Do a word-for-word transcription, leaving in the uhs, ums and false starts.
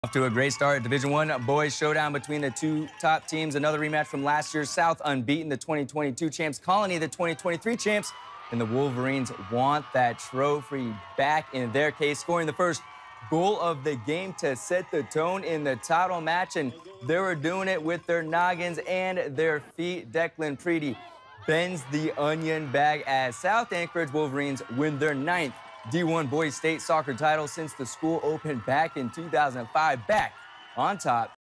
Off to a great start at Division One boys showdown between the two top teams. Another rematch from last year's South unbeaten, the twenty twenty-two champs Colony, the twenty twenty-three champs, and the Wolverines want that trophy back in their case, scoring the first goal of the game to set the tone in the title match, and they were doing it with their noggins and their feet. Declan Preedy bends the onion bag as South Anchorage Wolverines win their ninth D one boys state soccer title since the school opened back in two thousand five, back on top.